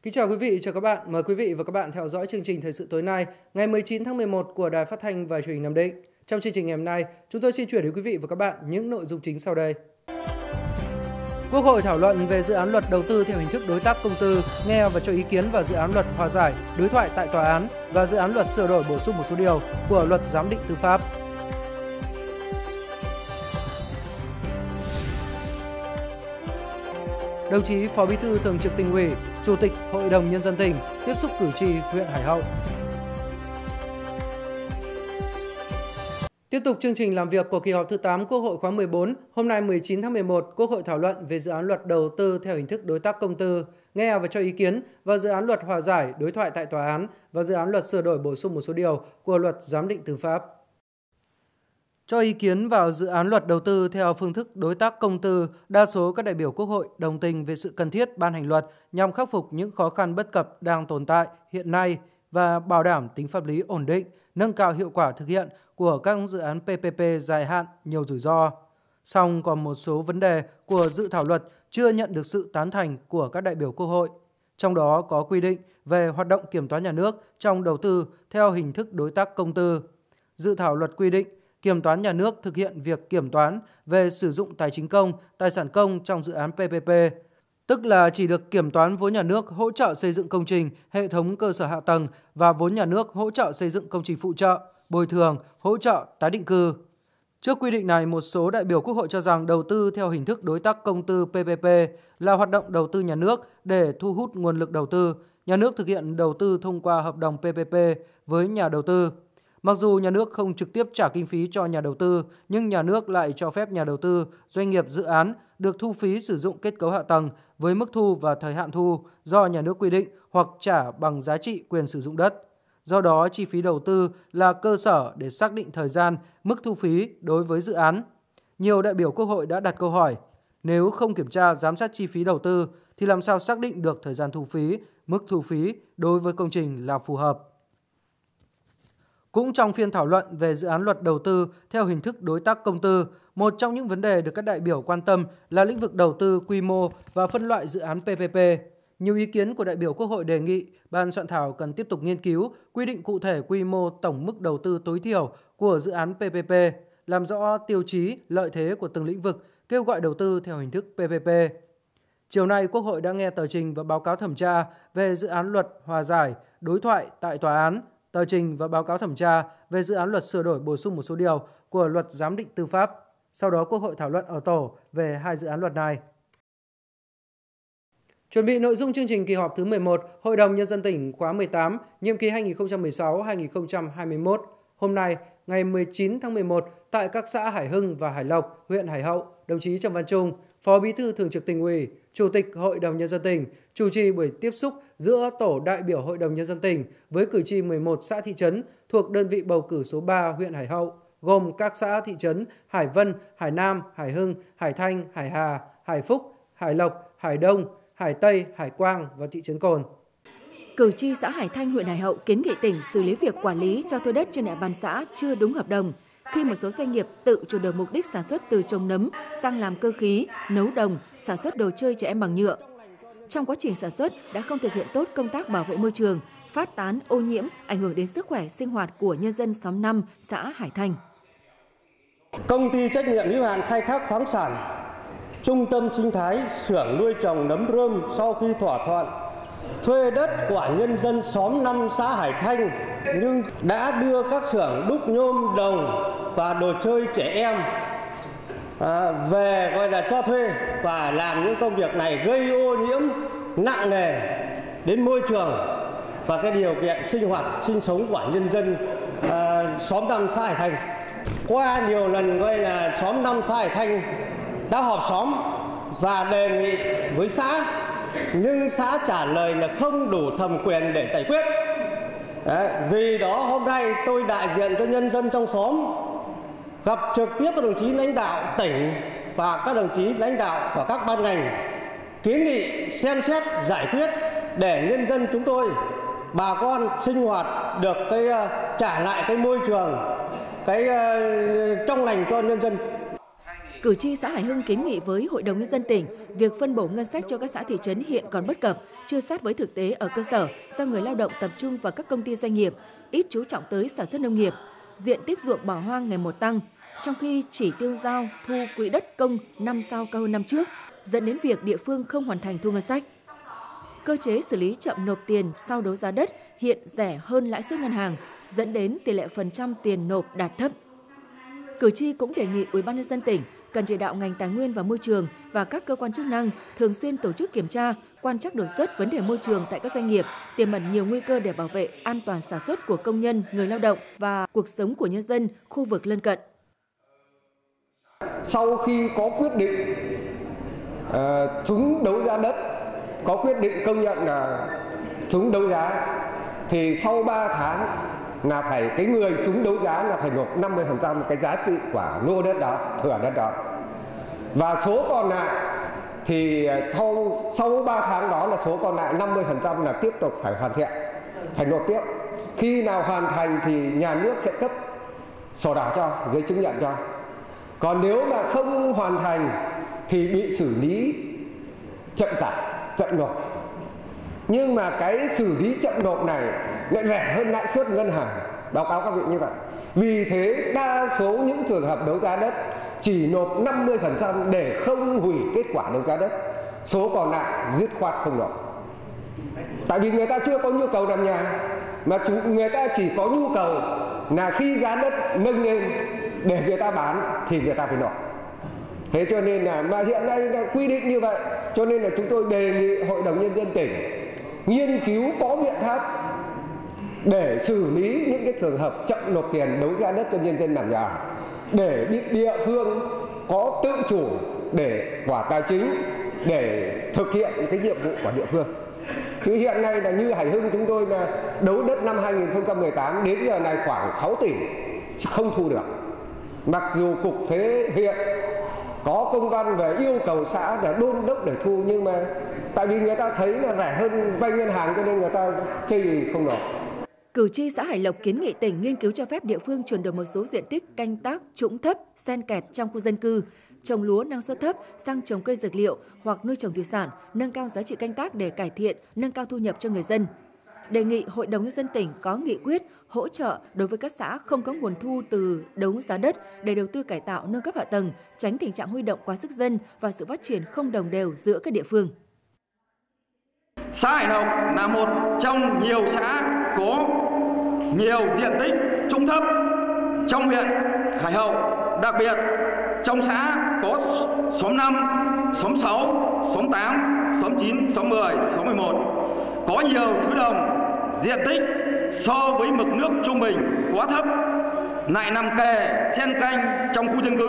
Kính chào quý vị, chào các bạn. Mời quý vị và các bạn theo dõi chương trình Thời sự tối nay, ngày 19 tháng 11 của Đài Phát thanh và Truyền hình Nam Định. Trong chương trình ngày hôm nay, chúng tôi xin chuyển đến quý vị và các bạn những nội dung chính sau đây. Quốc hội thảo luận về dự án luật đầu tư theo hình thức đối tác công tư, nghe và cho ý kiến vào dự án luật hòa giải, đối thoại tại tòa án và dự án luật sửa đổi bổ sung một số điều của luật giám định tư pháp. Đồng chí Phó Bí thư Thường trực Tỉnh ủy, Chủ tịch Hội đồng Nhân dân tỉnh tiếp xúc cử tri huyện Hải Hậu. Tiếp tục chương trình làm việc của kỳ họp thứ 8 Quốc hội khóa 14, hôm nay 19 tháng 11, Quốc hội thảo luận về dự án luật đầu tư theo hình thức đối tác công tư, nghe và cho ý kiến vào dự án luật hòa giải, đối thoại tại tòa án và dự án luật sửa đổi bổ sung một số điều của luật giám định tư pháp. Cho ý kiến vào dự án luật đầu tư theo phương thức đối tác công tư, đa số các đại biểu Quốc hội đồng tình về sự cần thiết ban hành luật nhằm khắc phục những khó khăn bất cập đang tồn tại hiện nay và bảo đảm tính pháp lý ổn định, nâng cao hiệu quả thực hiện của các dự án PPP dài hạn nhiều rủi ro. Song còn một số vấn đề của dự thảo luật chưa nhận được sự tán thành của các đại biểu Quốc hội. Trong đó có quy định về hoạt động kiểm toán nhà nước trong đầu tư theo hình thức đối tác công tư. Dự thảo luật quy định Kiểm toán nhà nước thực hiện việc kiểm toán về sử dụng tài chính công, tài sản công trong dự án PPP, tức là chỉ được kiểm toán vốn nhà nước hỗ trợ xây dựng công trình, hệ thống cơ sở hạ tầng và vốn nhà nước hỗ trợ xây dựng công trình phụ trợ, bồi thường, hỗ trợ tái định cư. Trước quy định này, một số đại biểu Quốc hội cho rằng đầu tư theo hình thức đối tác công tư PPP là hoạt động đầu tư nhà nước để thu hút nguồn lực đầu tư. Nhà nước thực hiện đầu tư thông qua hợp đồng PPP với nhà đầu tư. Mặc dù nhà nước không trực tiếp trả kinh phí cho nhà đầu tư, nhưng nhà nước lại cho phép nhà đầu tư, doanh nghiệp dự án được thu phí sử dụng kết cấu hạ tầng với mức thu và thời hạn thu do nhà nước quy định hoặc trả bằng giá trị quyền sử dụng đất. Do đó, chi phí đầu tư là cơ sở để xác định thời gian, mức thu phí đối với dự án. Nhiều đại biểu Quốc hội đã đặt câu hỏi, nếu không kiểm tra giám sát chi phí đầu tư thì làm sao xác định được thời gian thu phí, mức thu phí đối với công trình là phù hợp? Cũng trong phiên thảo luận về dự án luật đầu tư theo hình thức đối tác công tư, một trong những vấn đề được các đại biểu quan tâm là lĩnh vực đầu tư quy mô và phân loại dự án PPP. Nhiều ý kiến của đại biểu Quốc hội đề nghị ban soạn thảo cần tiếp tục nghiên cứu, quy định cụ thể quy mô tổng mức đầu tư tối thiểu của dự án PPP, làm rõ tiêu chí, lợi thế của từng lĩnh vực, kêu gọi đầu tư theo hình thức PPP. Chiều nay, Quốc hội đã nghe tờ trình và báo cáo thẩm tra về dự án luật hòa giải, đối thoại tại tòa án, tờ trình và báo cáo thẩm tra về dự án luật sửa đổi bổ sung một số điều của luật giám định tư pháp. Sau đó, Quốc hội thảo luận ở tổ về hai dự án luật này. Chuẩn bị nội dung chương trình kỳ họp thứ 11 Hội đồng Nhân dân tỉnh khóa 18, nhiệm kỳ 2016-2021. Hôm nay, ngày 19 tháng 11, tại các xã Hải Hưng và Hải Lộc, huyện Hải Hậu, đồng chí Trần Văn Trung, Phó Bí thư Thường trực Tỉnh ủy, Chủ tịch Hội đồng Nhân dân tỉnh, chủ trì buổi tiếp xúc giữa tổ đại biểu Hội đồng Nhân dân tỉnh với cử tri 11 xã thị trấn thuộc đơn vị bầu cử số 3 huyện Hải Hậu, gồm các xã thị trấn Hải Vân, Hải Nam, Hải Hưng, Hải Thanh, Hải Hà, Hải Phúc, Hải Lộc, Hải Đông, Hải Tây, Hải Quang và thị trấn Cồn. Cử tri xã Hải Thanh, huyện Hải Hậu kiến nghị tỉnh xử lý việc quản lý cho thuê đất trên địa bàn xã chưa đúng hợp đồng, khi một số doanh nghiệp tự chuyển đổi mục đích sản xuất từ trồng nấm sang làm cơ khí, nấu đồng, sản xuất đồ chơi trẻ em bằng nhựa. Trong quá trình sản xuất đã không thực hiện tốt công tác bảo vệ môi trường, phát tán ô nhiễm, ảnh hưởng đến sức khỏe sinh hoạt của nhân dân xóm 5 xã Hải Thanh. Công ty trách nhiệm hữu hạn khai thác khoáng sản Trung tâm Sinh thái xưởng nuôi trồng nấm rơm sau khi thỏa thuận thuê đất của nhân dân xóm 5 xã Hải Thanh nhưng đã đưa các xưởng đúc nhôm đồng và đồ chơi trẻ em về gọi là cho thuê và làm những công việc này gây ô nhiễm nặng nề đến môi trường và cái điều kiện sinh hoạt sinh sống của nhân dân xóm 5 xã Hải Thanh. Qua nhiều lần gọi là xóm 5 xã Hải Thanh đã họp xóm và đề nghị với xã, nhưng xã trả lời là không đủ thẩm quyền để giải quyết. Vì đó hôm nay tôi đại diện cho nhân dân trong xóm gặp trực tiếp các đồng chí lãnh đạo tỉnh và các đồng chí lãnh đạo của các ban ngành kiến nghị xem xét giải quyết để nhân dân chúng tôi, bà con sinh hoạt được trả lại cái môi trường trong lành cho nhân dân. Cử tri xã Hải Hưng kiến nghị với Hội đồng Nhân dân tỉnh, việc phân bổ ngân sách cho các xã thị trấn hiện còn bất cập, chưa sát với thực tế ở cơ sở do người lao động tập trung vào các công ty doanh nghiệp, ít chú trọng tới sản xuất nông nghiệp. Diện tích ruộng bỏ hoang ngày một tăng, trong khi chỉ tiêu giao thu quỹ đất công năm sau cao hơn năm trước, dẫn đến việc địa phương không hoàn thành thu ngân sách. Cơ chế xử lý chậm nộp tiền sau đấu giá đất hiện rẻ hơn lãi suất ngân hàng, dẫn đến tỷ lệ phần trăm tiền nộp đạt thấp. Cử tri cũng đề nghị UBND tỉnh cần chỉ đạo ngành tài nguyên và môi trường và các cơ quan chức năng thường xuyên tổ chức kiểm tra, quan trắc đột xuất vấn đề môi trường tại các doanh nghiệp, tiềm ẩn nhiều nguy cơ để bảo vệ an toàn sản xuất của công nhân, người lao động và cuộc sống của nhân dân khu vực lân cận. Sau khi có quyết định trúng đấu giá đất, có quyết định công nhận là trúng đấu giá, thì sau 3 tháng là phải cái người trúng đấu giá là phải nộp 50% cái giá trị của lô đất đó, thửa đất đó. Và số còn lại thì sau 3 tháng đó là số còn lại 50% là tiếp tục phải hoàn thiện, phải nộp tiếp. Khi nào hoàn thành thì nhà nước sẽ cấp sổ đỏ cho, giấy chứng nhận cho. Còn nếu mà không hoàn thành thì bị xử lý chậm trả, chậm nộp. Nhưng mà cái xử lý chậm nộp này lại rẻ hơn lãi suất ngân hàng, báo cáo các vị như vậy. Vì thế đa số những trường hợp đấu giá đất chỉ nộp 50% để không hủy kết quả đấu giá đất, số còn lại dứt khoát không nộp. Tại vì người ta chưa có nhu cầu làm nhà, mà người ta chỉ có nhu cầu là khi giá đất nâng lên để người ta bán thì người ta phải nộp. Thế cho nên là mà hiện nay là quy định như vậy, cho nên là chúng tôi đề nghị Hội đồng Nhân dân tỉnh nghiên cứu có biện pháp để xử lý những cái trường hợp chậm nộp tiền đấu giá đất cho nhân dân làm nhà, để địa phương có tự chủ để quả tài chính để thực hiện cái nhiệm vụ của địa phương. Chứ hiện nay là như Hải Hưng chúng tôi là đấu đất năm 2018 đến giờ này khoảng 6 tỷ không thu được. Mặc dù Cục Thuế huyện có công văn về yêu cầu xã là đôn đốc để thu, nhưng mà tại vì người ta thấy là rẻ hơn vay ngân hàng cho nên người ta chây không nộp. Cử tri xã Hải Lộc kiến nghị tỉnh nghiên cứu cho phép địa phương chuyển đổi một số diện tích canh tác trũng thấp, xen kẹt trong khu dân cư, trồng lúa năng suất thấp sang trồng cây dược liệu hoặc nuôi trồng thủy sản, nâng cao giá trị canh tác để cải thiện, nâng cao thu nhập cho người dân. Đề nghị Hội đồng Nhân dân tỉnh có nghị quyết hỗ trợ đối với các xã không có nguồn thu từ đấu giá đất để đầu tư cải tạo nâng cấp hạ tầng, tránh tình trạng huy động quá sức dân và sự phát triển không đồng đều giữa các địa phương. Xã Hải Lộc là một trong nhiều xã có nhiều diện tích trũng thấp trong huyện Hải Hậu, đặc biệt trong xã có xóm 5, xóm 6, xóm 8, xóm 9, xóm 10, xóm 11 có nhiều xứ đồng diện tích so với mực nước trung bình quá thấp, lại nằm kề xen canh trong khu dân cư,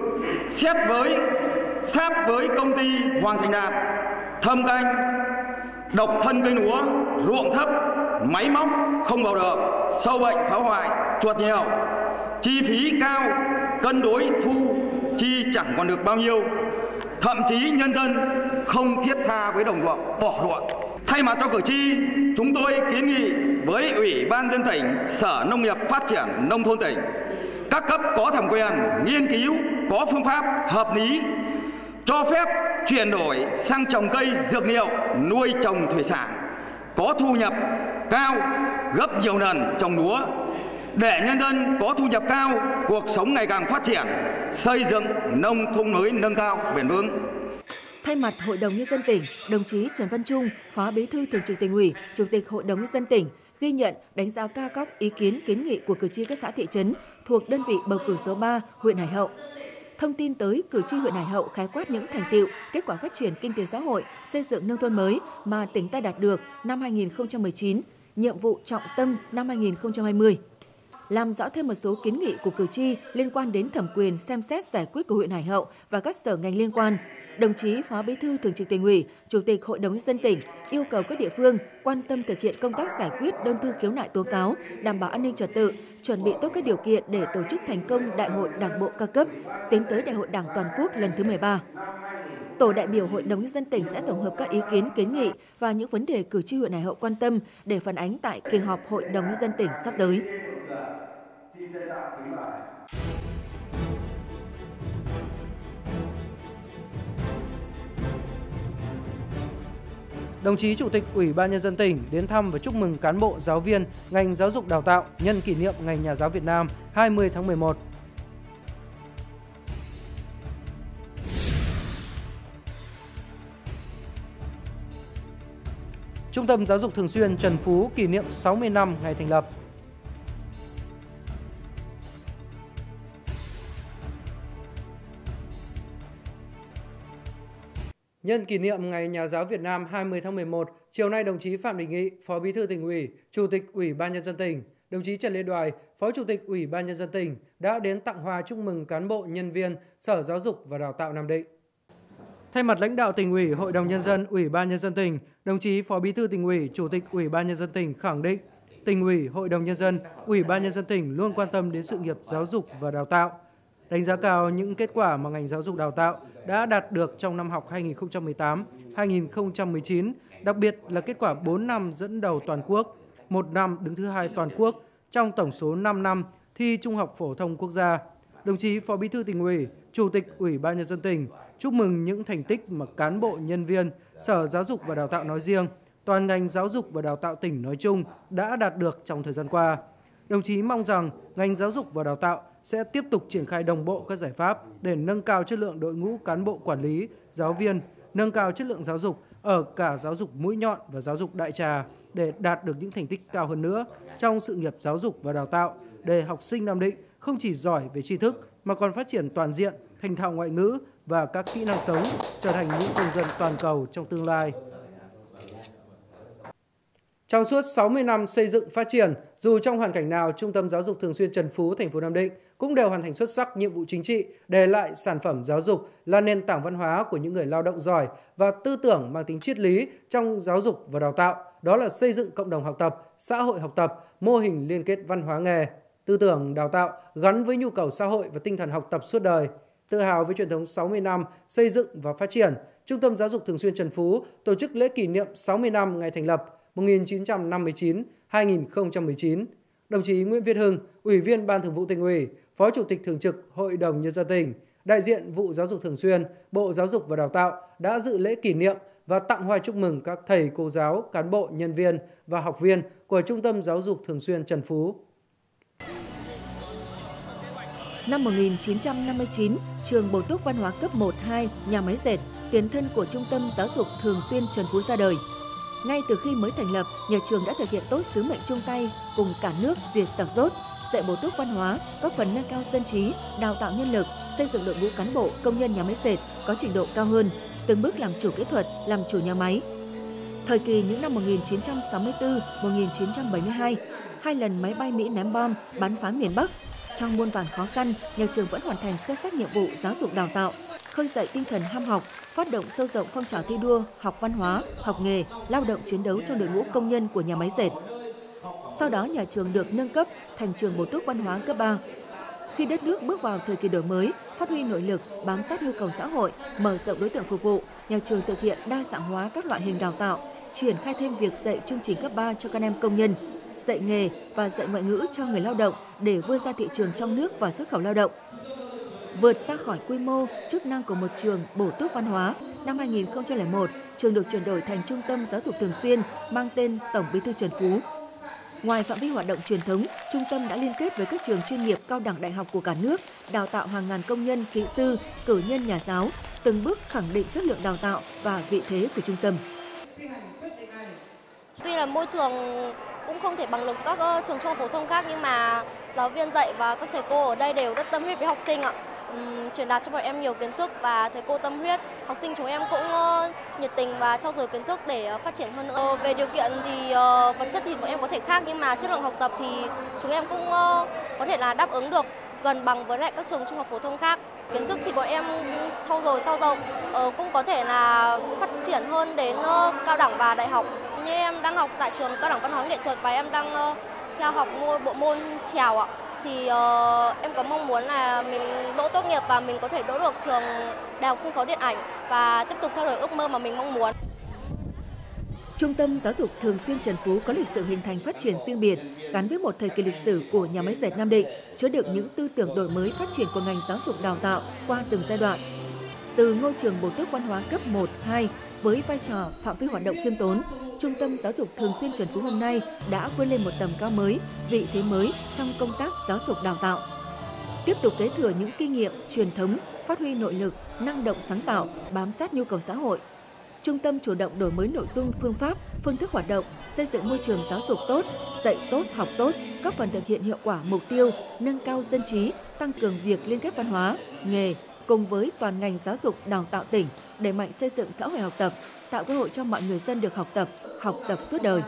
sát với công ty Hoàng Thành Đạt, thâm canh, độc thân cây lúa, ruộng thấp, máy móc không vào được, sâu bệnh phá hoại, chuột nhiều, chi phí cao, cân đối thu chi chẳng còn được bao nhiêu, thậm chí nhân dân không thiết tha với đồng ruộng, bỏ ruộng. Thay mặt cho cử tri, chúng tôi kiến nghị với Ủy ban nhân dân tỉnh, Sở Nông nghiệp Phát triển Nông thôn tỉnh, các cấp có thẩm quyền nghiên cứu có phương pháp hợp lý cho phép chuyển đổi sang trồng cây dược liệu, nuôi trồng thủy sản có thu nhập cao gấp nhiều lần trồng lúa, để nhân dân có thu nhập cao, cuộc sống ngày càng phát triển, xây dựng nông thôn mới nâng cao bền vững. Thay mặt Hội đồng Nhân dân tỉnh, đồng chí Trần Văn Trung, Phó Bí thư Thường trực Tỉnh ủy, Chủ tịch Hội đồng Nhân dân tỉnh ghi nhận, đánh giá cao các ý kiến kiến nghị của cử tri các xã thị trấn thuộc đơn vị bầu cử số 3 huyện Hải Hậu. Thông tin tới cử tri huyện Hải Hậu khái quát những thành tựu, kết quả phát triển kinh tế xã hội, xây dựng nông thôn mới mà tỉnh ta đạt được năm 2019, nhiệm vụ trọng tâm năm 2020. Làm rõ thêm một số kiến nghị của cử tri liên quan đến thẩm quyền xem xét giải quyết của huyện Hải Hậu và các sở ngành liên quan. Đồng chí Phó Bí thư Thường trực Tỉnh ủy, Chủ tịch Hội đồng Nhân dân tỉnh yêu cầu các địa phương quan tâm thực hiện công tác giải quyết đơn thư khiếu nại tố cáo, đảm bảo an ninh trật tự, chuẩn bị tốt các điều kiện để tổ chức thành công Đại hội Đảng bộ các cấp, tiến tới Đại hội Đảng toàn quốc lần thứ 13. Tổ đại biểu Hội đồng Nhân dân tỉnh sẽ tổng hợp các ý kiến kiến nghị và những vấn đề cử tri huyện Hải Hậu quan tâm để phản ánh tại kỳ họp Hội đồng Nhân dân tỉnh sắp tới. Đồng chí Chủ tịch Ủy ban Nhân dân tỉnh đến thăm và chúc mừng cán bộ giáo viên ngành giáo dục đào tạo nhân kỷ niệm Ngày Nhà giáo Việt Nam 20 tháng 11. Trung tâm Giáo dục Thường xuyên Trần Phú kỷ niệm 60 năm ngày thành lập. Nhân kỷ niệm Ngày Nhà giáo Việt Nam 20 tháng 11, chiều nay đồng chí Phạm Đình Nghị, Phó Bí thư Tỉnh ủy, Chủ tịch Ủy ban Nhân dân tỉnh, đồng chí Trần Lê Đoài, Phó Chủ tịch Ủy ban Nhân dân tỉnh đã đến tặng hoa chúc mừng cán bộ nhân viên Sở Giáo dục và Đào tạo Nam Định. Thay mặt lãnh đạo Tỉnh ủy, Hội đồng Nhân dân, Ủy ban Nhân dân tỉnh, đồng chí Phó Bí thư Tỉnh ủy, Chủ tịch Ủy ban Nhân dân tỉnh khẳng định Tỉnh ủy, Hội đồng Nhân dân, Ủy ban Nhân dân tỉnh luôn quan tâm đến sự nghiệp giáo dục và đào tạo, đánh giá cao những kết quả mà ngành giáo dục đào tạo đã đạt được trong năm học 2018-2019, đặc biệt là kết quả 4 năm dẫn đầu toàn quốc, 1 năm đứng thứ 2 toàn quốc trong tổng số 5 năm thi Trung học phổ thông quốc gia. Đồng chí Phó Bí thư Tỉnh ủy, Chủ tịch Ủy ban Nhân dân tỉnh chúc mừng những thành tích mà cán bộ nhân viên Sở Giáo dục và Đào tạo nói riêng, toàn ngành giáo dục và đào tạo tỉnh nói chung đã đạt được trong thời gian qua. Đồng chí mong rằng ngành giáo dục và đào tạo sẽ tiếp tục triển khai đồng bộ các giải pháp để nâng cao chất lượng đội ngũ cán bộ quản lý, giáo viên, nâng cao chất lượng giáo dục ở cả giáo dục mũi nhọn và giáo dục đại trà để đạt được những thành tích cao hơn nữa trong sự nghiệp giáo dục và đào tạo, để học sinh Nam Định không chỉ giỏi về tri thức mà còn phát triển toàn diện, thành thạo ngoại ngữ và các kỹ năng sống, trở thành những công dân toàn cầu trong tương lai. Trong suốt 60 năm xây dựng phát triển, dù trong hoàn cảnh nào, Trung tâm Giáo dục Thường xuyên Trần Phú, thành phố Nam Định cũng đều hoàn thành xuất sắc nhiệm vụ chính trị, để lại sản phẩm giáo dục là nền tảng văn hóa của những người lao động giỏi và tư tưởng mang tính triết lý trong giáo dục và đào tạo. Đó là xây dựng cộng đồng học tập, xã hội học tập, mô hình liên kết văn hóa nghề, tư tưởng đào tạo gắn với nhu cầu xã hội và tinh thần học tập suốt đời. Tự hào với truyền thống 60 năm xây dựng và phát triển, Trung tâm Giáo dục Thường xuyên Trần Phú tổ chức lễ kỷ niệm 60 năm ngày thành lập 1959-2019. Đồng chí Nguyễn Việt Hưng, Ủy viên Ban Thường vụ Tỉnh ủy, Phó Chủ tịch Thường trực Hội đồng Nhân dân tỉnh, đại diện vụ Giáo dục Thường xuyên, Bộ Giáo dục và Đào tạo đã dự lễ kỷ niệm và tặng hoa chúc mừng các thầy, cô giáo, cán bộ, nhân viên và học viên của Trung tâm Giáo dục Thường xuyên Trần Phú. Năm 1959, trường Bổ túc Văn hóa cấp 1-2, nhà máy dệt, tiền thân của Trung tâm Giáo dục Thường xuyên Trần Phú ra đời. Ngay từ khi mới thành lập, nhà trường đã thực hiện tốt sứ mệnh chung tay cùng cả nước diệt giặc dốt, dạy bổ túc văn hóa, góp phần nâng cao dân trí, đào tạo nhân lực, xây dựng đội ngũ cán bộ, công nhân nhà máy dệt có trình độ cao hơn, từng bước làm chủ kỹ thuật, làm chủ nhà máy. Thời kỳ những năm 1964-1972, 2 lần máy bay Mỹ ném bom bắn phá miền Bắc. Trong muôn vàn khó khăn, nhà trường vẫn hoàn thành xuất sắc nhiệm vụ giáo dục đào tạo, khơi dậy tinh thần ham học, phát động sâu rộng phong trào thi đua, học văn hóa, học nghề, lao động chiến đấu trong đội ngũ công nhân của nhà máy dệt. Sau đó, nhà trường được nâng cấp thành trường Bổ túc Văn hóa cấp 3. Khi đất nước bước vào thời kỳ đổi mới, phát huy nội lực, bám sát nhu cầu xã hội, mở rộng đối tượng phục vụ, nhà trường thực hiện đa dạng hóa các loại hình đào tạo, triển khai thêm việc dạy chương trình cấp 3 cho các em công nhân, dạy nghề và dạy ngoại ngữ cho người lao động để vươn ra thị trường trong nước và xuất khẩu lao động. Vượt ra khỏi quy mô, chức năng của một trường bổ túc văn hóa, năm 2001, trường được chuyển đổi thành Trung tâm Giáo dục Thường xuyên mang tên Tổng Bí thư Trần Phú. Ngoài phạm vi hoạt động truyền thống, trung tâm đã liên kết với các trường chuyên nghiệp cao đẳng đại học của cả nước, đào tạo hàng ngàn công nhân, kỹ sư, cử nhân nhà giáo, từng bước khẳng định chất lượng đào tạo và vị thế của trung tâm. Tuy là môi trường cũng không thể bằng được các trường trung học phổ thông khác, nhưng mà giáo viên dạy và các thầy cô ở đây đều rất tâm huyết với học sinh ạ. Truyền đạt cho bọn em nhiều kiến thức và thầy cô tâm huyết, học sinh chúng em cũng nhiệt tình và trau dồi kiến thức để phát triển hơn nữa. Về điều kiện thì vật chất thì bọn em có thể khác, nhưng mà chất lượng học tập thì chúng em cũng có thể là đáp ứng được gần bằng với lại các trường trung học phổ thông khác. Kiến thức thì bọn em trau dồi sâu rộng, cũng có thể là phát triển hơn đến cao đẳng và đại học. Như em đang học tại trường Cao đẳng Văn hóa Nghệ thuật và em đang theo học bộ môn chèo ạ. Thì em có mong muốn là mình đỗ tốt nghiệp và mình có thể đỗ được trường Đại học Sân khấu Điện ảnh và tiếp tục theo đuổi ước mơ mà mình mong muốn. Trung tâm Giáo dục Thường xuyên Trần Phú có lịch sử hình thành phát triển riêng biệt, gắn với một thời kỳ lịch sử của nhà máy dệt Nam Định, chứa đựng những tư tưởng đổi mới phát triển của ngành giáo dục đào tạo qua từng giai đoạn. Từ ngôi trường bổ túc văn hóa cấp 1, 2, Với vai trò phạm vi hoạt động khiêm tốn, Trung tâm Giáo dục Thường xuyên Trần Phú hôm nay đã vươn lên một tầm cao mới, vị thế mới trong công tác giáo dục đào tạo. Tiếp tục kế thừa những kinh nghiệm, truyền thống, phát huy nội lực, năng động sáng tạo, bám sát nhu cầu xã hội. Trung tâm chủ động đổi mới nội dung, phương pháp, phương thức hoạt động, xây dựng môi trường giáo dục tốt, dạy tốt, học tốt, góp phần thực hiện hiệu quả mục tiêu, nâng cao dân trí, tăng cường việc liên kết văn hóa, nghề, cùng với toàn ngành giáo dục đào tạo tỉnh, đẩy mạnh xây dựng xã hội học tập, tạo cơ hội cho mọi người dân được học tập suốt đời.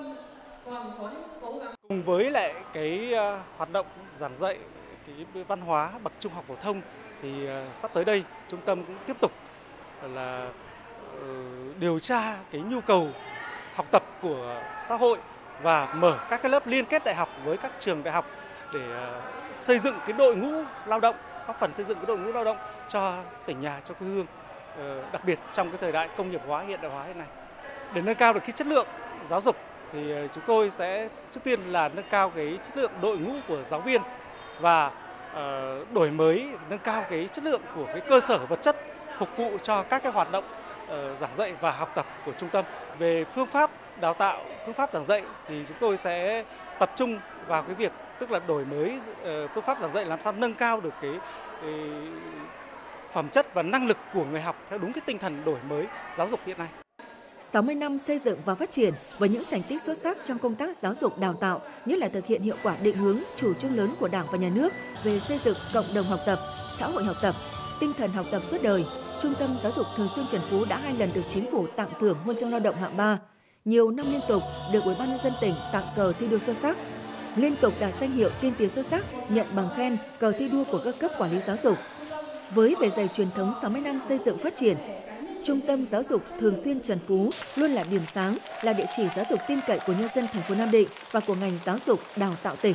Cùng với lại cái hoạt động giảng dạy cái văn hóa bậc trung học phổ thông thì sắp tới đây trung tâm cũng tiếp tục là điều tra cái nhu cầu học tập của xã hội và mở các cái lớp liên kết đại học với các trường đại học để xây dựng cái đội ngũ lao động, góp phần xây dựng cái đội ngũ lao động cho tỉnh nhà, cho quê hương, đặc biệt trong cái thời đại công nghiệp hóa, hiện đại hóa hiện nay. Để nâng cao được cái chất lượng giáo dục thì chúng tôi sẽ trước tiên là nâng cao cái chất lượng đội ngũ của giáo viên và đổi mới, nâng cao cái chất lượng của cái cơ sở vật chất phục vụ cho các cái hoạt động giảng dạy và học tập của trung tâm. Về phương pháp đào tạo, phương pháp giảng dạy thì chúng tôi sẽ tập trung vào cái việc tức là đổi mới phương pháp giảng dạy làm sao nâng cao được cái phẩm chất và năng lực của người học theo đúng cái tinh thần đổi mới giáo dục hiện nay. 60 năm xây dựng và phát triển với những thành tích xuất sắc trong công tác giáo dục đào tạo, nhất là thực hiện hiệu quả định hướng, chủ trương lớn của Đảng và Nhà nước về xây dựng cộng đồng học tập, xã hội học tập, tinh thần học tập suốt đời, Trung tâm Giáo dục Thường xuyên Trần Phú đã 2 lần được Chính phủ tặng thưởng huân chương lao động hạng 3, nhiều năm liên tục được Ủy ban nhân dân tỉnh tặng cờ thi đua xuất sắc, liên tục đạt danh hiệu tiên tiến xuất sắc, nhận bằng khen, cờ thi đua của các cấp quản lý giáo dục. Với bề dày truyền thống 60 năm xây dựng phát triển, Trung tâm Giáo dục Thường xuyên Trần Phú luôn là điểm sáng, là địa chỉ giáo dục tin cậy của nhân dân thành phố Nam Định và của ngành giáo dục đào tạo tỉnh.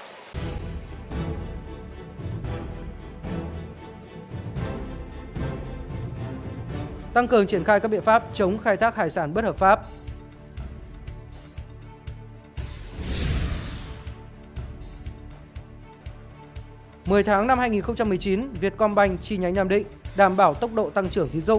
Tăng cường triển khai các biện pháp chống khai thác hải sản bất hợp pháp. Mười tháng năm 2019, Vietcombank chi nhánh Nam Định đảm bảo tốc độ tăng trưởng tín dụng.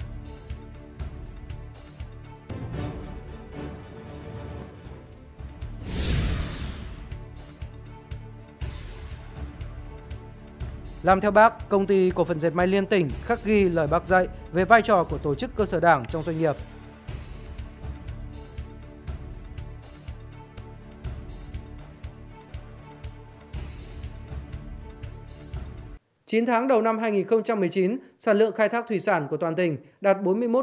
Làm theo Bác, Công ty Cổ phần Dệt may Liên tỉnh khắc ghi lời Bác dạy về vai trò của tổ chức cơ sở Đảng trong doanh nghiệp. Chín tháng đầu năm 2019, sản lượng khai thác thủy sản của toàn tỉnh đạt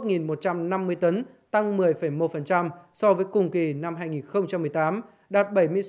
41.150 tấn, tăng 10,1% so với cùng kỳ năm 2018, đạt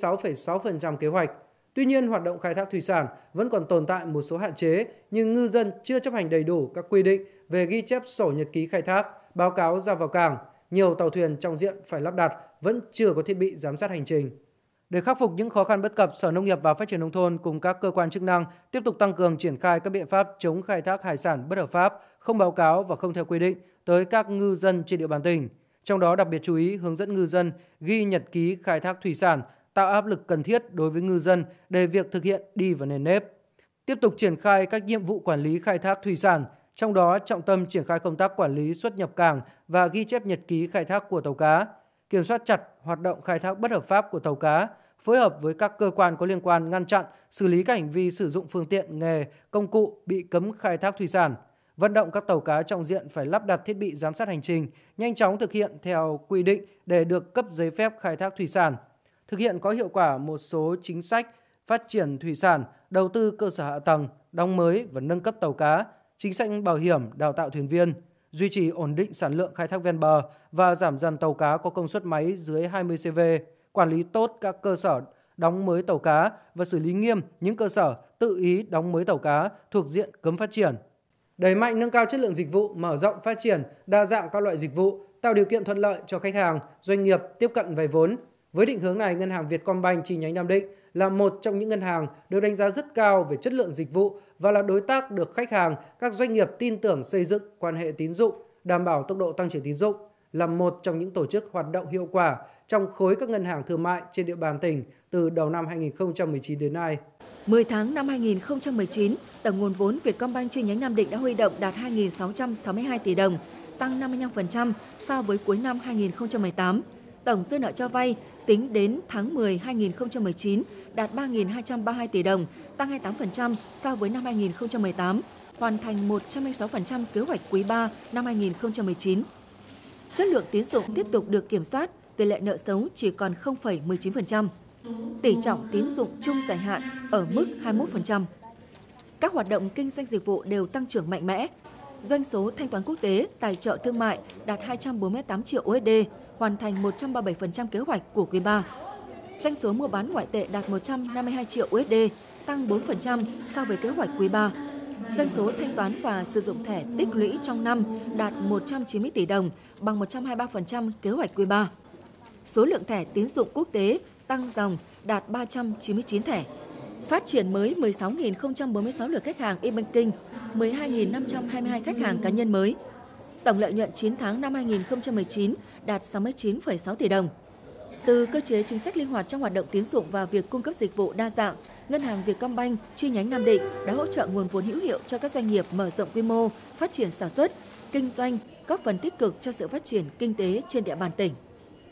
76,6% kế hoạch. Tuy nhiên, hoạt động khai thác thủy sản vẫn còn tồn tại một số hạn chế như ngư dân chưa chấp hành đầy đủ các quy định về ghi chép sổ nhật ký khai thác, báo cáo ra vào cảng. Nhiều tàu thuyền trong diện phải lắp đặt vẫn chưa có thiết bị giám sát hành trình. Để khắc phục những khó khăn bất cập, Sở Nông nghiệp và Phát triển Nông thôn cùng các cơ quan chức năng tiếp tục tăng cường triển khai các biện pháp chống khai thác hải sản bất hợp pháp, không báo cáo và không theo quy định tới các ngư dân trên địa bàn tỉnh. Trong đó đặc biệt chú ý hướng dẫn ngư dân ghi nhật ký khai thác thủy sản, tạo áp lực cần thiết đối với ngư dân để việc thực hiện đi vào nền nếp. Tiếp tục triển khai các nhiệm vụ quản lý khai thác thủy sản, trong đó trọng tâm triển khai công tác quản lý xuất nhập cảng và ghi chép nhật ký khai thác của tàu cá, kiểm soát chặt hoạt động khai thác bất hợp pháp của tàu cá, phối hợp với các cơ quan có liên quan ngăn chặn, xử lý các hành vi sử dụng phương tiện, nghề, công cụ bị cấm khai thác thủy sản, vận động các tàu cá trong diện phải lắp đặt thiết bị giám sát hành trình, nhanh chóng thực hiện theo quy định để được cấp giấy phép khai thác thủy sản. Thực hiện có hiệu quả một số chính sách phát triển thủy sản, đầu tư cơ sở hạ tầng, đóng mới và nâng cấp tàu cá, chính sách bảo hiểm, đào tạo thuyền viên, duy trì ổn định sản lượng khai thác ven bờ và giảm dần tàu cá có công suất máy dưới 20 CV, quản lý tốt các cơ sở đóng mới tàu cá và xử lý nghiêm những cơ sở tự ý đóng mới tàu cá thuộc diện cấm phát triển. Đẩy mạnh nâng cao chất lượng dịch vụ, mở rộng phát triển đa dạng các loại dịch vụ, tạo điều kiện thuận lợi cho khách hàng, doanh nghiệp tiếp cận vay vốn. Với định hướng này, Ngân hàng Vietcombank chi nhánh Nam Định là một trong những ngân hàng được đánh giá rất cao về chất lượng dịch vụ và là đối tác được khách hàng, các doanh nghiệp tin tưởng xây dựng quan hệ tín dụng, đảm bảo tốc độ tăng trưởng tín dụng, là một trong những tổ chức hoạt động hiệu quả trong khối các ngân hàng thương mại trên địa bàn tỉnh từ đầu năm 2019 đến nay. 10 tháng năm 2019, tổng nguồn vốn Vietcombank chi nhánh Nam Định đã huy động đạt 2.662 tỷ đồng, tăng 55% so với cuối năm 2018. Tổng dư nợ cho vay tính đến tháng 10 2019 đạt 3.232 tỷ đồng, tăng 28% so với năm 2018, hoàn thành 106% kế hoạch quý 3 năm 2019. Chất lượng tín dụng tiếp tục được kiểm soát, tỷ lệ nợ xấu chỉ còn 0,19%. Tỷ trọng tín dụng chung dài hạn ở mức 21%. Các hoạt động kinh doanh dịch vụ đều tăng trưởng mạnh mẽ. Doanh số thanh toán quốc tế, tài trợ thương mại đạt 248 triệu USD, hoàn thành 137% kế hoạch của quý 3. Doanh số mua bán ngoại tệ đạt 152 triệu USD, tăng 4% so với kế hoạch quý 3. Doanh số thanh toán và sử dụng thẻ tích lũy trong năm đạt 190 tỷ đồng, bằng 123% kế hoạch quý 3. Số lượng thẻ tín dụng quốc tế tăng dòng đạt 399 thẻ. Phát triển mới 16.046 lượt khách hàng e-banking, 12.522 khách hàng cá nhân mới. Tổng lợi nhuận 9 tháng năm 2019 đạt 69,6 tỷ đồng. Từ cơ chế chính sách linh hoạt trong hoạt động tín dụng và việc cung cấp dịch vụ đa dạng, Ngân hàng Vietcombank chi nhánh Nam Định đã hỗ trợ nguồn vốn hữu hiệu cho các doanh nghiệp mở rộng quy mô, phát triển sản xuất, kinh doanh, góp phần tích cực cho sự phát triển kinh tế trên địa bàn tỉnh.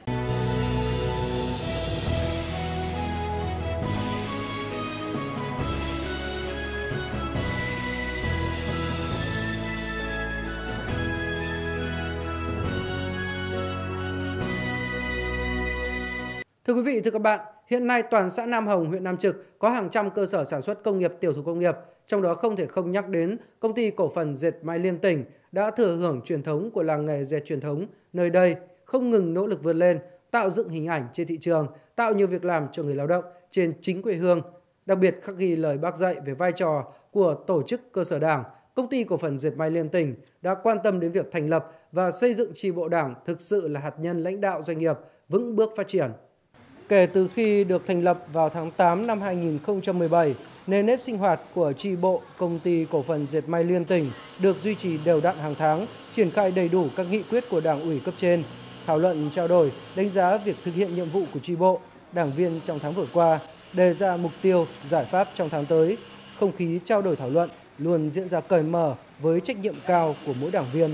Thưa quý vị, thưa các bạn, hiện nay toàn xã Nam Hồng, huyện Nam Trực có hàng trăm cơ sở sản xuất công nghiệp, tiểu thủ công nghiệp, trong đó không thể không nhắc đến Công ty Cổ phần Dệt May Liên Tỉnh đã thừa hưởng truyền thống của làng nghề dệt truyền thống nơi đây, không ngừng nỗ lực vươn lên, tạo dựng hình ảnh trên thị trường, tạo nhiều việc làm cho người lao động trên chính quê hương. Đặc biệt khắc ghi lời Bác dạy về vai trò của tổ chức cơ sở Đảng, Công ty Cổ phần Dệt May Liên Tỉnh đã quan tâm đến việc thành lập và xây dựng chi bộ Đảng thực sự là hạt nhân lãnh đạo doanh nghiệp vững bước phát triển. Kể từ khi được thành lập vào tháng 8 năm 2017, nền nếp sinh hoạt của chi bộ Công ty Cổ phần Dệt May Liên Tỉnh được duy trì đều đặn hàng tháng, triển khai đầy đủ các nghị quyết của Đảng ủy cấp trên, thảo luận trao đổi, đánh giá việc thực hiện nhiệm vụ của chi bộ, đảng viên trong tháng vừa qua, đề ra mục tiêu, giải pháp trong tháng tới. Không khí trao đổi thảo luận luôn diễn ra cởi mở với trách nhiệm cao của mỗi đảng viên.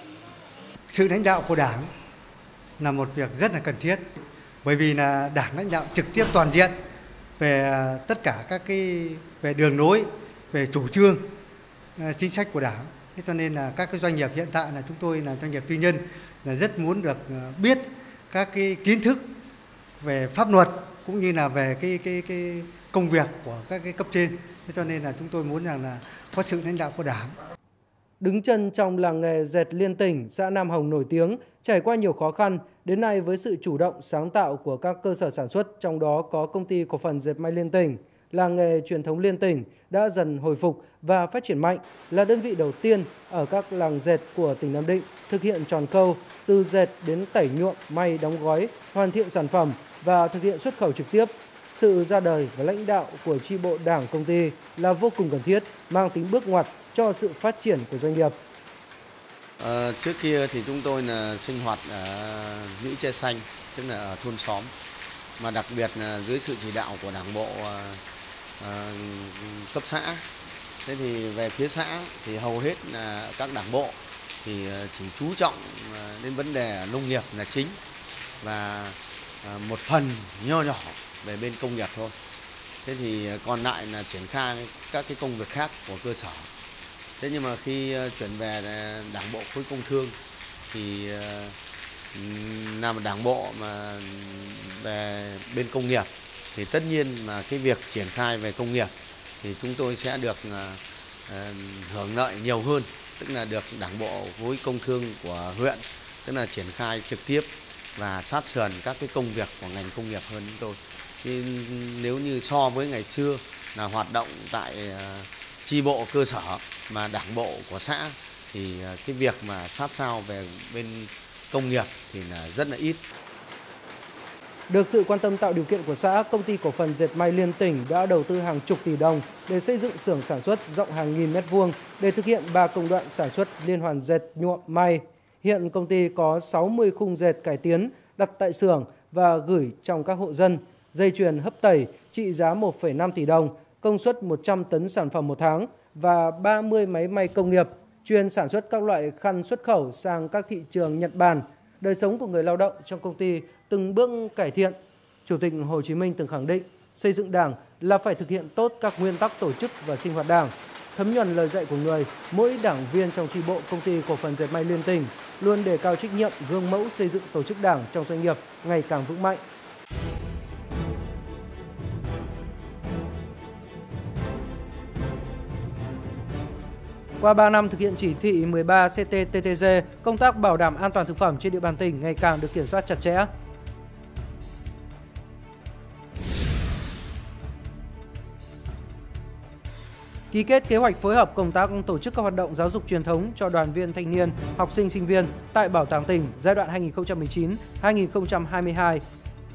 Sự lãnh đạo của Đảng là một việc rất là cần thiết. Bởi vì là Đảng lãnh đạo trực tiếp toàn diện về tất cả các về đường lối, về chủ trương, chính sách của Đảng. Thế cho nên là các cái doanh nghiệp hiện tại là chúng tôi là doanh nghiệp tư nhân là rất muốn được biết các cái kiến thức về pháp luật cũng như là về cái công việc của các cái cấp trên. Thế cho nên là chúng tôi muốn rằng là có sự lãnh đạo của Đảng. Đứng chân trong làng nghề dệt Liên Tỉnh, xã Nam Hồng nổi tiếng, trải qua nhiều khó khăn, đến nay với sự chủ động sáng tạo của các cơ sở sản xuất, trong đó có Công ty Cổ phần Dệt May Liên Tỉnh, làng nghề truyền thống Liên Tỉnh đã dần hồi phục và phát triển mạnh, là đơn vị đầu tiên ở các làng dệt của tỉnh Nam Định thực hiện tròn khâu từ dệt đến tẩy nhuộm, may, đóng gói, hoàn thiện sản phẩm và thực hiện xuất khẩu trực tiếp. Sự ra đời và lãnh đạo của chi bộ Đảng công ty là vô cùng cần thiết, mang tính bước ngoặt cho sự phát triển của doanh nghiệp. Trước kia thì chúng tôi là sinh hoạt ở Nhũ Tre Xanh, tức là ở thôn xóm, mà đặc biệt là dưới sự chỉ đạo của Đảng bộ cấp xã. Thế thì về phía xã thì hầu hết là các đảng bộ thì chỉ chú trọng đến vấn đề nông nghiệp là chính và một phần nho nhỏ về bên công nghiệp thôi. Thế thì còn lại là triển khai các cái công việc khác của cơ sở. Thế nhưng mà khi chuyển về đảng bộ khối công thương thì làm đảng bộ mà về bên công nghiệp thì tất nhiên mà cái việc triển khai về công nghiệp thì chúng tôi sẽ được hưởng lợi nhiều hơn, tức là được đảng bộ khối công thương của huyện tức là triển khai trực tiếp và sát sườn các cái công việc của ngành công nghiệp hơn chúng tôi. Chứ nếu như so với ngày xưa là hoạt động tại chi bộ cơ sở mà đảng bộ của xã thì cái việc mà sát sao về bên công nghiệp thì là rất là ít. Được sự quan tâm tạo điều kiện của xã, Công ty Cổ phần Dệt May Liên Tỉnh đã đầu tư hàng chục tỷ đồng để xây dựng xưởng sản xuất rộng hàng nghìn mét vuông để thực hiện 3 công đoạn sản xuất liên hoàn dệt, nhuộm, may. Hiện công ty có 60 khung dệt cải tiến đặt tại xưởng và gửi trong các hộ dân, dây chuyền hấp tẩy trị giá 1,5 tỷ đồng, công suất 100 tấn sản phẩm một tháng và 30 máy may công nghiệp. chuyên sản xuất các loại khăn xuất khẩu sang các thị trường Nhật Bản. Đời sống của người lao động trong công ty từng bước cải thiện. Chủ tịch Hồ Chí Minh từng khẳng định, xây dựng Đảng là phải thực hiện tốt các nguyên tắc tổ chức và sinh hoạt Đảng. Thấm nhuần lời dạy của người, mỗi đảng viên trong chi bộ Công ty Cổ phần Dệt may Liên Tỉnh luôn đề cao trách nhiệm, gương mẫu xây dựng tổ chức Đảng trong doanh nghiệp ngày càng vững mạnh. Qua 3 năm thực hiện chỉ thị 13 CT-TTG, công tác bảo đảm an toàn thực phẩm trên địa bàn tỉnh ngày càng được kiểm soát chặt chẽ. Ký kết kế hoạch phối hợp công tác tổ chức các hoạt động giáo dục truyền thống cho đoàn viên thanh niên, học sinh, sinh viên tại Bảo tàng tỉnh giai đoạn 2019-2022.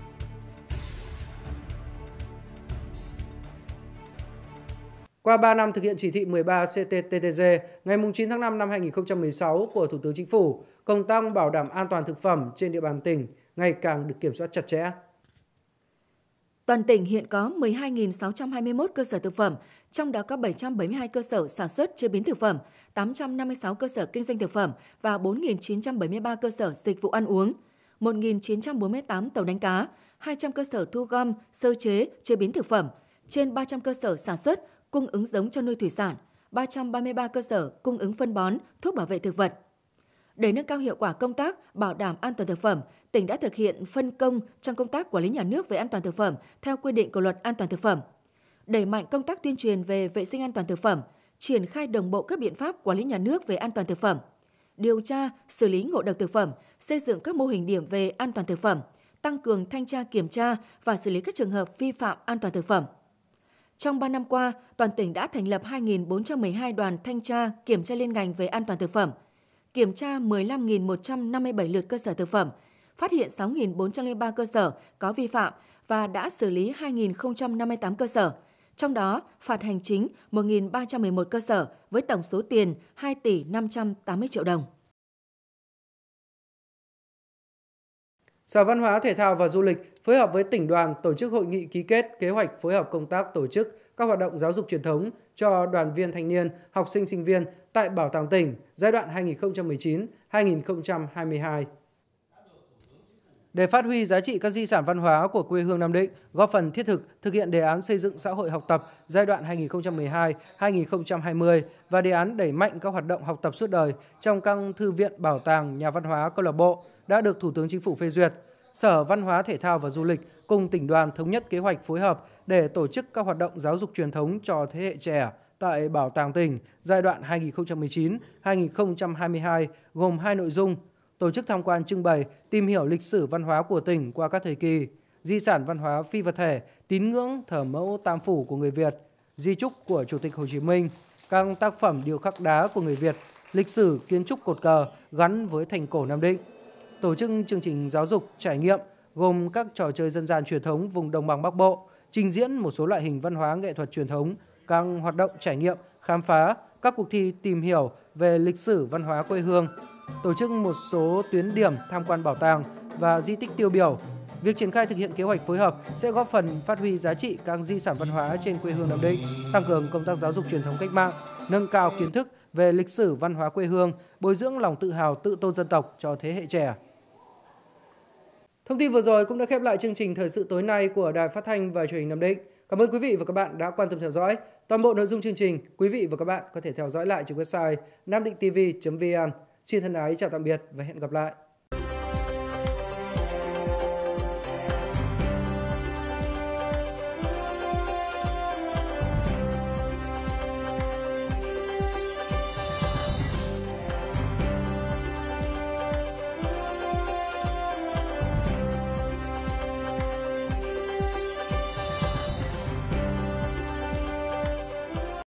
Qua 3 năm thực hiện chỉ thị 13 CT-TTG, ngày 9 tháng 5 năm 2016 của Thủ tướng Chính phủ, công tác bảo đảm an toàn thực phẩm trên địa bàn tỉnh ngày càng được kiểm soát chặt chẽ. Toàn tỉnh hiện có 12.621 cơ sở thực phẩm, trong đó có 772 cơ sở sản xuất chế biến thực phẩm, 856 cơ sở kinh doanh thực phẩm và 4.973 cơ sở dịch vụ ăn uống, 1.948 tàu đánh cá, 200 cơ sở thu gom, sơ chế, chế biến thực phẩm, trên 300 cơ sở sản xuất, cung ứng giống cho nuôi thủy sản, 333 cơ sở cung ứng phân bón, thuốc bảo vệ thực vật. Để nâng cao hiệu quả công tác bảo đảm an toàn thực phẩm, tỉnh đã thực hiện phân công trong công tác quản lý nhà nước về an toàn thực phẩm theo quy định của Luật An toàn thực phẩm. Đẩy mạnh công tác tuyên truyền về vệ sinh an toàn thực phẩm, triển khai đồng bộ các biện pháp quản lý nhà nước về an toàn thực phẩm, điều tra, xử lý ngộ độc thực phẩm, xây dựng các mô hình điểm về an toàn thực phẩm, tăng cường thanh tra kiểm tra và xử lý các trường hợp vi phạm an toàn thực phẩm. Trong 3 năm qua, toàn tỉnh đã thành lập 2.412 đoàn thanh tra kiểm tra liên ngành về an toàn thực phẩm, kiểm tra 15.157 lượt cơ sở thực phẩm, phát hiện 6.403 cơ sở có vi phạm và đã xử lý 2.058 cơ sở, trong đó phạt hành chính 1.311 cơ sở với tổng số tiền 2 tỷ 580 triệu đồng. Sở Văn hóa, Thể thao và Du lịch phối hợp với tỉnh đoàn tổ chức hội nghị ký kết kế hoạch phối hợp công tác tổ chức các hoạt động giáo dục truyền thống cho đoàn viên thanh niên, học sinh, sinh viên tại Bảo tàng tỉnh giai đoạn 2019-2022. Để phát huy giá trị các di sản văn hóa của quê hương Nam Định, góp phần thiết thực hiện đề án xây dựng xã hội học tập giai đoạn 2012-2020 và đề án đẩy mạnh các hoạt động học tập suốt đời trong các thư viện, bảo tàng, nhà văn hóa, câu lạc bộ đã được Thủ tướng Chính phủ phê duyệt. Sở Văn hóa, Thể thao và Du lịch cùng tỉnh đoàn thống nhất kế hoạch phối hợp để tổ chức các hoạt động giáo dục truyền thống cho thế hệ trẻ tại Bảo tàng tỉnh giai đoạn 2019-2022 gồm 2 nội dung: tổ chức tham quan trưng bày, tìm hiểu lịch sử văn hóa của tỉnh qua các thời kỳ, di sản văn hóa phi vật thể, tín ngưỡng thờ mẫu Tam Phủ của người Việt, di chúc của Chủ tịch Hồ Chí Minh, các tác phẩm điêu khắc đá của người Việt, lịch sử kiến trúc cột cờ gắn với thành cổ Nam Định. Tổ chức chương trình giáo dục trải nghiệm gồm các trò chơi dân gian truyền thống vùng đồng bằng Bắc Bộ, trình diễn một số loại hình văn hóa nghệ thuật truyền thống, các hoạt động trải nghiệm, khám phá, các cuộc thi tìm hiểu về lịch sử văn hóa quê hương, tổ chức một số tuyến điểm tham quan bảo tàng và di tích tiêu biểu. Việc triển khai thực hiện kế hoạch phối hợp sẽ góp phần phát huy giá trị các di sản văn hóa trên quê hương Nam Định, tăng cường công tác giáo dục truyền thống cách mạng, nâng cao kiến thức về lịch sử văn hóa quê hương, bồi dưỡng lòng tự hào tự tôn dân tộc cho thế hệ trẻ. Thông tin vừa rồi cũng đã khép lại chương trình thời sự tối nay của Đài Phát thanh và Truyền hình Nam Định. Cảm ơn quý vị và các bạn đã quan tâm theo dõi. Toàn bộ nội dung chương trình, quý vị và các bạn có thể theo dõi lại trên website namdinhtv.vn. Xin thân ái chào tạm biệt và hẹn gặp lại.